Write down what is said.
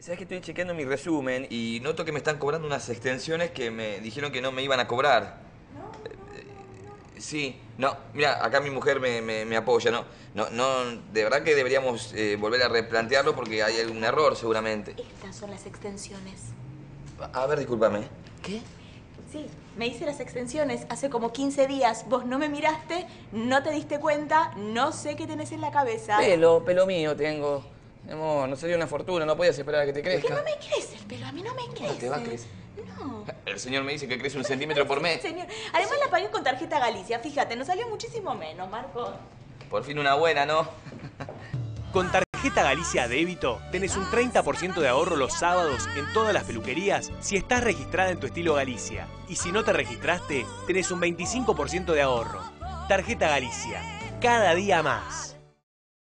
Sabes que estoy chequeando mi resumen y noto que me están cobrando unas extensiones que me dijeron que no me iban a cobrar. Sí, no, mira, acá mi mujer me apoya, ¿no? No, de verdad que deberíamos volver a replantearlo porque hay algún error seguramente. Estas son las extensiones. A ver, discúlpame. ¿Qué? Sí, me hice las extensiones hace como 15 días. Vos no me miraste, no te diste cuenta, no sé qué tenés en la cabeza. Pelo mío tengo. Amor, no sería una fortuna, no podías esperar a que te crezca. Que no me crece el pelo, a mí no me crece. No te va a crecer. No. El señor me dice que crece 1 centímetro por mes. Señor, además la pagué con tarjeta Galicia, fíjate, nos salió muchísimo menos, Marco. Por fin una buena, ¿no? Con tarjeta Galicia Débito tenés un 30% de ahorro los sábados en todas las peluquerías si estás registrada en tu estilo Galicia. Y si no te registraste, tenés un 25% de ahorro. Tarjeta Galicia, cada día más.